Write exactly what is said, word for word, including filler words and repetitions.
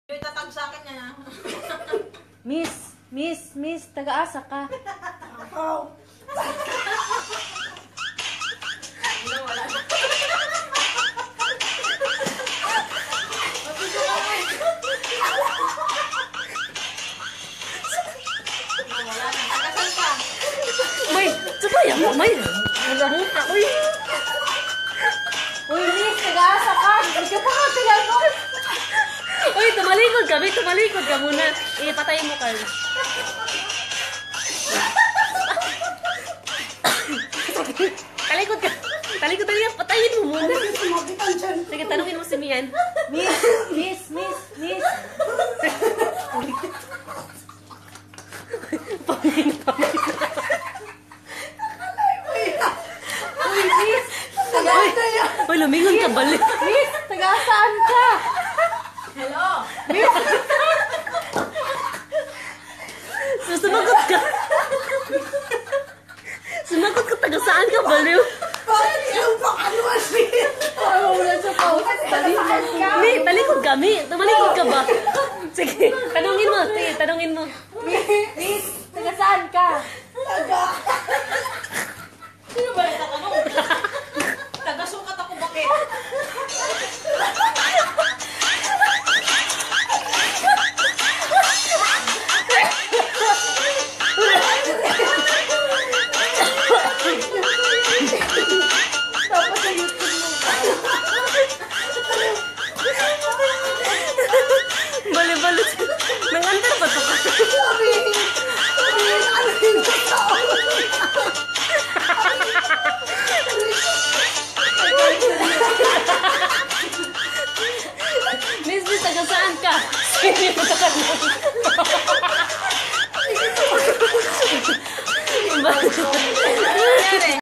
May tatag sa akin niya. Miss, miss, miss, taga-asa ka. Ako. Ano, wala na. Wala na. Tagasan ka. May, sabaya mo, may. Wala mo ka, uy. Uy, miss, taga-asa ka. Hindi ka pa ka, taga-asa. Uy, tumalikod kami, tumalikod ka muna. Eh, patayin mo, Carl. Talikod ka. Talikod tayo, patayin mo muna. Sige, tanungin mo si Mian. Miss, miss, miss, miss. Pangin, pangin. Uy, miss. Uy, uy, lumingon ka, balik. Miss, taga-saan ka? Hello. So, sumagot ka. Sumagot ka, taga saan ka, baliw? Bakit yung pakanuan siya? Oo, wala sa pause. Ni, talikod ka, Mi. Tumalikod ka ba? Sige, tanungin mo. Sige, tanungin mo. Miss, taga saan ka? Taga. Sino ba yung tatanong? Taga-sukat ako, bakit? Tapos sa YouTube mo. Bali-bali. Nang-andar ba ito ka? Sabi! Sabi! Ano yung tao? Miss, miss, taga saan ka? Sige, taga